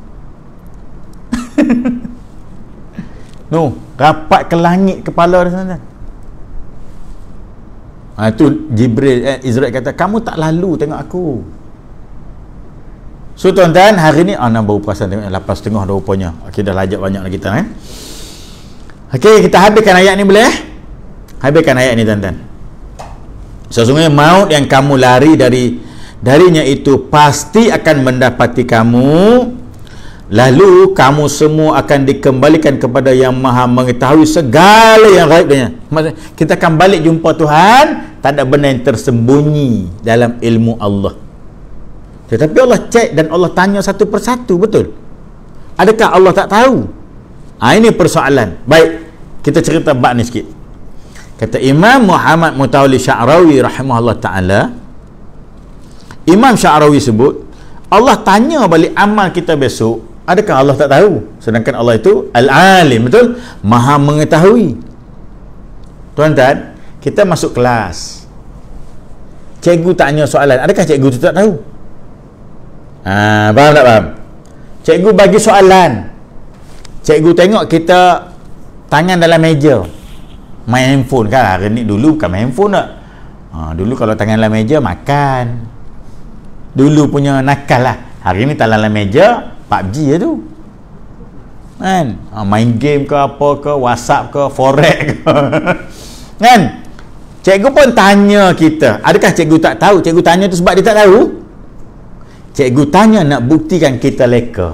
No, rapat ke langit kepala dia, tuan-tuan. Itu Israel kata, kamu tak lalu tengok aku. So tuan-tuan, hari ni anak baru perasan tengok 8.30 dah rupanya. Okay, dah lajak banyak lah kita Okay, kita habiskan ayat ni boleh? Habiskan ayat ni, tuan-tuan. Sesungguhnya maut yang kamu lari darinya itu pasti akan mendapati kamu, lalu kamu semua akan dikembalikan kepada yang maha mengetahui segala yang gaibnya. Maksudnya, kita akan balik jumpa Tuhan, tak ada benda yang tersembunyi dalam ilmu Allah. Tetapi Allah cek dan Allah tanya satu persatu, betul? Adakah Allah tak tahu? Ini persoalan. Baik, kita cerita bab ni sikit. Kata Imam Muhammad Mutawalli Sya'rawi rahimahullah ta'ala, Imam Sya'rawi sebut, Allah tanya balik amal kita besok, adakah Allah tak tahu? Sedangkan Allah itu Al-Alim, betul? Maha mengetahui. Tuan-tuan, kita masuk kelas, cikgu tanya soalan, adakah cikgu itu tak tahu? Faham tak faham? Cikgu bagi soalan, cikgu tengok kita tangan dalam meja main handphone kan. Hari ni, dulu bukan main handphone tak. Dulu kalau tangan dalam meja makan, dulu punya nakal lah. Hari ni tak dalam meja PUBG je tu kan. Main game ke apa ke, WhatsApp ke, forex ke kan. Cikgu pun tanya kita, adakah cikgu tak tahu? Cikgu tanya tu sebab dia tak tahu? Cikgu tanya nak buktikan kita leka.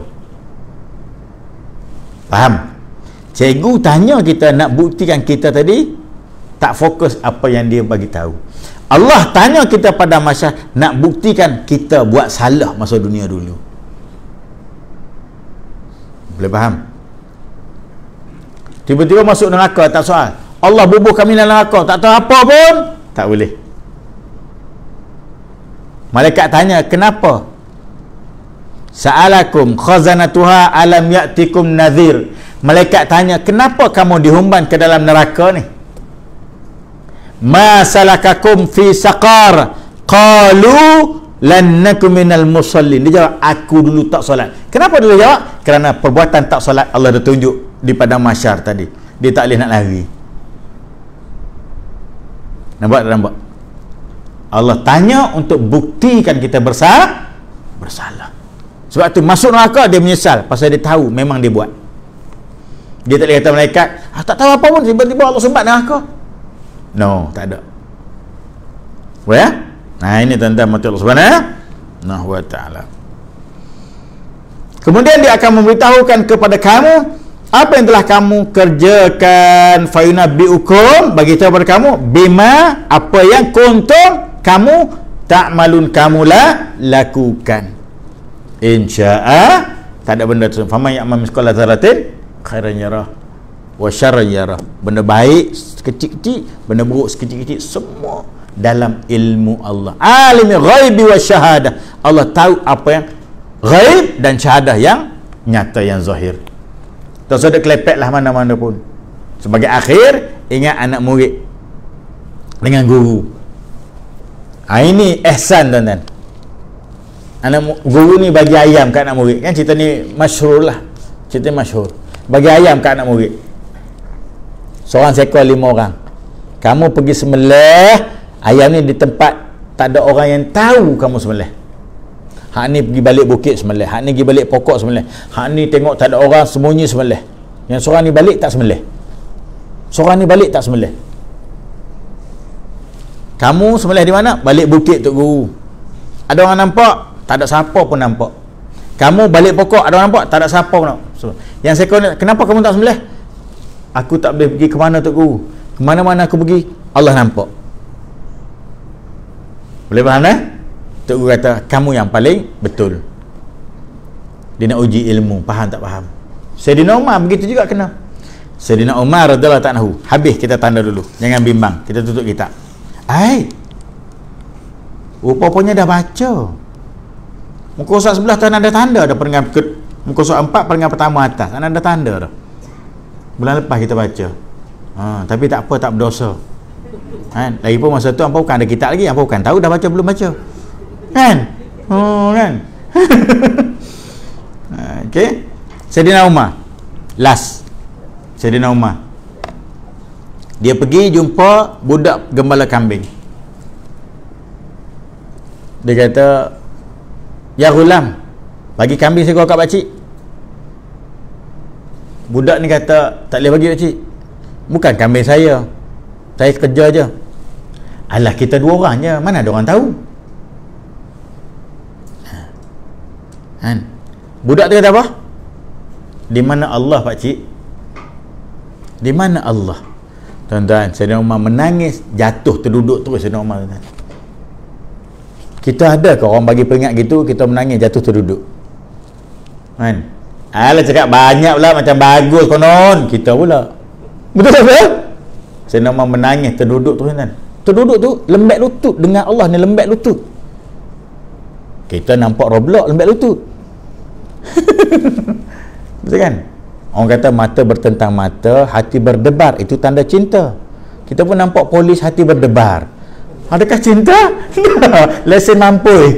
Faham? Cikgu tanya kita nak buktikan kita tadi tak fokus apa yang dia bagi tahu. Allah tanya kita pada masa nak buktikan kita buat salah masa dunia dulu. Boleh faham? Tiba-tiba masuk neraka, tak soal. Allah bubuh kami dalam neraka, tak tahu apa pun, tak boleh. Malaikat tanya, kenapa? Sa'alakum khazanatuha alam ya'tikum nadhir. Malaikat tanya, kenapa kamu dihumban ke dalam neraka ni? Ma salakakum fi saqar? Qalu lan nakum minal musallin. Dia jawab, aku dulu tak solat. Kenapa dia jawab? Kerana perbuatan tak solat Allah dah tunjuk di padang mahsyar tadi. Dia tak boleh nak lari. Nampak? Allah tanya untuk buktikan kita bersalah. Sebab tu masuk neraka dia menyesal pasal dia tahu memang dia buat. Dia tak boleh kata malaikat, tak tahu apa pun, tiba-tiba Allah sumbat neraka. No, tak ada. Ya? Ini tuan-tuan mati Allah Subhanahu wa ta'ala. Kemudian dia akan memberitahukan kepada kamu apa yang telah kamu kerjakan. Fayunabbi'ukum, bagi tahu kepada kamu bima, apa yang kuntum kamu ta'malun, kamulah lakukan. Insya'a, tak ada benda tu. Faman ya'mal mithqala dzarratin khairan yarah wa syarran yarah. Benda baik sekecil-kecil, benda buruk sekecil-kecil, semua dalam ilmu Allah. Alimul ghaibi wa syahadah. Allah tahu apa yang ghaib dan syahadah yang nyata, yang zahir. Tak usah kelepek lah mana-mana pun. Sebagai akhir, ingat anak murid dengan guru. Ini ihsan, tuan-tuan. Anak guru ni bagi ayam kat anak murid. Kan cerita ni masyhur lah. Cerita masyhur. Bagi ayam kat anak murid. Seorang seekor 5 orang. Kamu pergi sembelih ayam ni di tempat tak ada orang yang tahu kamu sembelih. Hak ni pergi balik bukit sembelih. Hak ni pergi balik pokok sembelih. Hak ni tengok tak ada orang, sembunyi sembelih. Yang seorang ni balik tak sembelih. Seorang ni balik tak sembelih. Kamu sembelih di mana? Balik bukit Tok Guru. Ada orang nampak? Tak ada siapa pun nampak. Kamu balik pokok, ada orang nampak? Tak ada siapa pun nampak. Yang seekor ni, kenapa kamu tak sembelih? aku tak boleh pergi ke mana Tok Guru. Ke mana-mana aku pergi, Allah nampak. Boleh faham dah? Tok Guru kata, kamu yang paling betul. Dia nak uji ilmu, faham tak faham. Sayyidina Umar begitu juga kena. Sayyidina Umar radhiyallahu ta'ala anhu, habis kita tanda dulu, jangan bimbang, kita tutup kitab. Rupanya dah baca. Muka surat sebelah tu ada tanda dah, muka surat 4 peringkat pertama atas ada tanda dah. Bulan lepas kita baca. Tapi tak apa, tak berdosa. Kan? Lagipun masa tu hampa bukan ada kitab lagi, hampa bukan tahu dah baca belum baca. Kan? Kan? Okey. Sayyidina Umar. Last. Sayyidina Umar. Dia pergi jumpa budak gembala kambing. Dia kata, ya Ghulam, bagi kambing saya kat pakcik. Budak ni kata, tak boleh bagi pakcik. Bukan kambing saya kerja je. Alah, kita 2 orang je, mana ada orang tahu. Kan? Budak tu kata apa? Di mana Allah pakcik? Di mana Allah? Tuan-tuan, Sayyidina Umar menangis, jatuh terduduk terus Sayyidina Umar. Kita ada ke orang bagi peringat gitu, kita menangis jatuh terduduk? Kan? Alah, cakap banyak pula, macam bagus konon. Kita pula. Betul tak? Sayyidina Umar menangis terduduk tu kan. Terduduk tu lembek lutut dengan Allah ni, lembek lutut. Kita nampak Roblox lembek lutut. Betul kan? Orang kata mata bertentang mata, hati berdebar, itu tanda cinta. Kita pun nampak polis hati berdebar. Adakah cinta? Lesen mampu.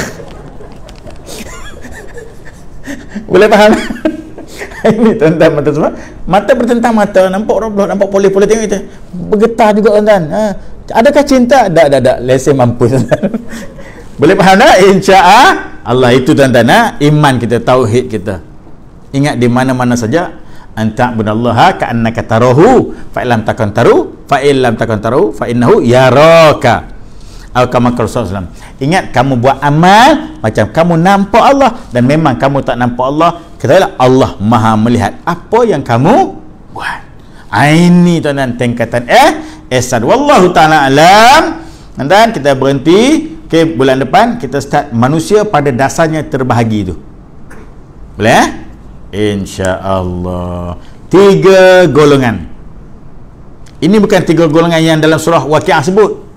Boleh faham? Ini tuan-tuan mata semua, mata bertentang mata, nampak Roblox, nampak polis tengok kita bergetar juga tuan-tuan. Adakah cinta? Tak, lesen mampu. Boleh faham tak? InsyaAllah itu tuan-tuan, iman kita, tauhid kita. Ingat di mana-mana saja, anta budallaha ka'annaka tarahu fa illam takun taru fa illam takun taru fa innahu yaraka. Atau kama Rasulullah SAW. Ingat, kamu buat amal macam kamu nampak Allah, dan memang kamu tak nampak Allah, katakanlah Allah Maha melihat apa yang kamu buat. Ini tuan-tuan tingkatan ihsan. Wallahu ta'ala alam. Dan kita berhenti. Okey, bulan depan kita start manusia pada dasarnya terbahagi tu. Boleh? InsyaAllah. 3 golongan. Ini bukan 3 golongan yang dalam surah Waqiah sebut.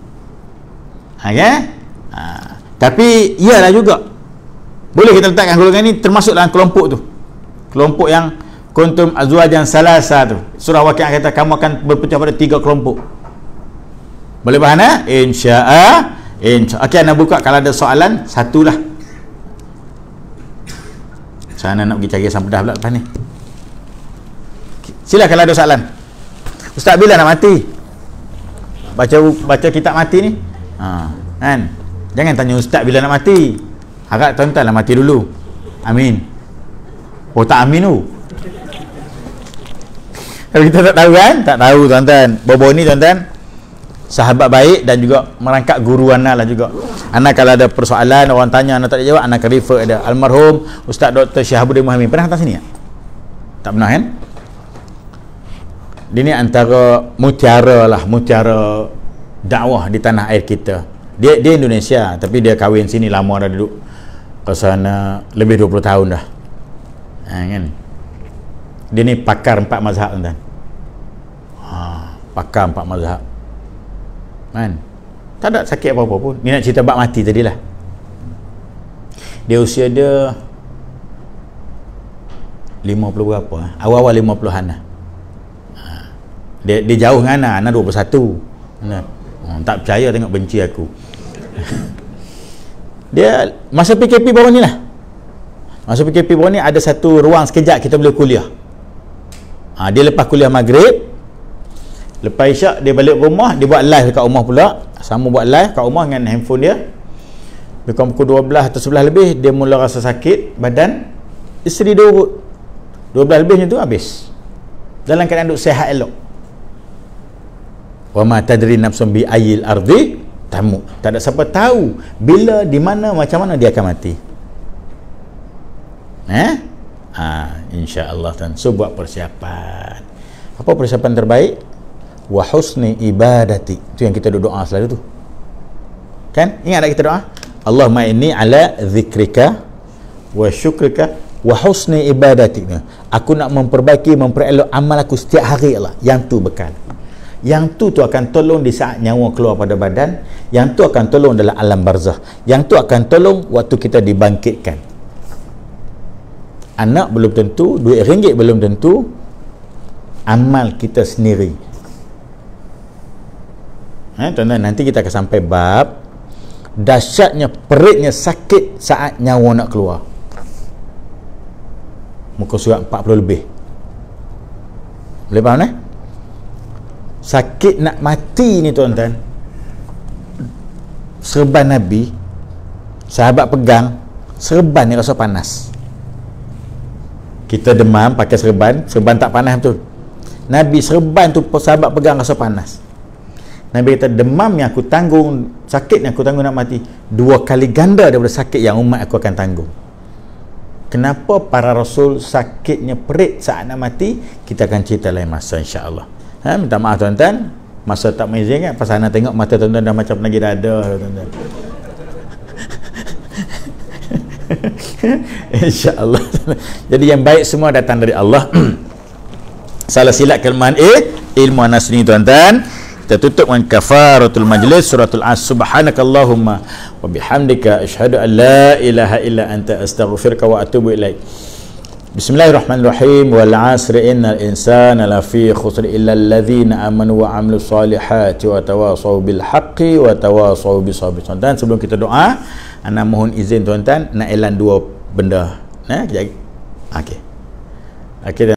Tapi iyalah juga, boleh kita letakkan golongan ini termasuk dalam kelompok tu, kelompok yang kuntum azwajan salasa tu. Surah Waqiah kata kamu akan berpecah pada 3 kelompok. Boleh faham? Okey, anda buka, kalau ada soalan satulah. Sana nak pergi cari asam pedas pula lepas ni. Sila kalau ada soalan. Ustaz, bila nak mati? Baca kitab mati ni. Kan? Jangan tanya ustaz bila nak mati. Harap tuan-tuan lah mati dulu. Amin. Oh, tak amin tu. Kalau kita tak tahu kan? Tak tahu tuan-tuan. Bobo ni tuan-tuan, sahabat baik dan juga merangkap guru Ana lah juga. Ana kalau ada persoalan, orang tanya Ana tak ada jawab, Ana akan refer ada almarhum Ustaz Dr. Syahabuddin Muhammad. Pernah datang sini tak? Tak pernah kan? Dia ni antara mutiara dakwah di tanah air kita. Dia Indonesia, tapi dia kahwin sini lama dah, duduk ke sana lebih 20 tahun dah. Kan? Dia ni pakar 4 mazhab tuan-tuan. Pakar 4 mazhab. Kan? Tak ada sakit apa-apa pun. Ni nak cerita bab mati tadilah. Dia usia dia 50 berapa? Awal-awal 50-an lah. Dia jauh dengan Ana 21. Tak percaya, tengok benci aku. Dia masa PKP baru ni lah. Masa PKP baru ni ada satu ruang sekejap kita boleh kuliah. Dia lepas kuliah maghrib, lepas isyak dia balik rumah, dia buat live dekat rumah pula. Sama buat live kat rumah dengan handphone dia. Dekat pukul 12 atau 11 lebih dia mula rasa sakit badan. Isteri dia urut 12 lebih macam tu habis. Dalam keadaan duduk sihat elok. Wa ma tadri nafsun bi ayil ardi tamu. Tak ada siapa tahu bila, di mana, macam mana dia akan mati. InsyaAllah tuan, so buat persiapan. Apa persiapan terbaik? Wa husni ibadati. Itu yang kita doa selalu tu. Kan? Ingat tak kita doa? Allahumma inni ala zikrika wa syukrika wa husni ibadati. Aku nak memperbaiki, memperelok amal aku setiap hari, Allah. Yang tu bekal. Yang tu akan tolong di saat nyawa keluar pada badan. Yang tu akan tolong dalam alam barzah. Yang tu akan tolong waktu kita dibangkitkan. Anak belum tentu, duit ringgit belum tentu, amal kita sendiri. Tuan-tuan, nanti kita akan sampai bab dahsyatnya, peritnya sakit saat nyawa nak keluar. Muka surat 40 lebih. Boleh faham tak? Sakit nak mati ni tuan-tuan, serban Nabi, sahabat pegang serban ni rasa panas. Kita demam pakai serban tak panas betul. Nabi serban tu sahabat pegang rasa panas. Nabi kata, demam yang aku tanggung, sakit yang aku tanggung nak mati 2 kali ganda daripada sakit yang umat aku akan tanggung. Kenapa para rasul sakitnya perit saat nak mati? Kita akan cerita lain masa, insya-Allah. Minta maaf tuan-tuan, masa tak mengizinkan, pasal Ana tengok mata tuan-tuan dah macam penagih dada tuan-tuan. InsyaAllah. Jadi yang baik semua datang dari Allah. Salah silap kelemahan ilmu anas ni tuan-tuan. Kita tutup dengan kafaratul majlis, suratul as. Subhanakallahumma wa bihamdika asyhadu an la ilaha illa anta astaghfiruka wa atubu ilaik. Bismillahirrahmanirrahim. Wal 'asri innal insana lafi khusr illa alladhina amanu wa 'amilus solihati wa tawasaw bil haqqi wa tawasaw bis sabr. Tuan-tuan, sebelum kita doa, ana mohon izin tuan-tuan nak elan 2 benda. Okey. Okey.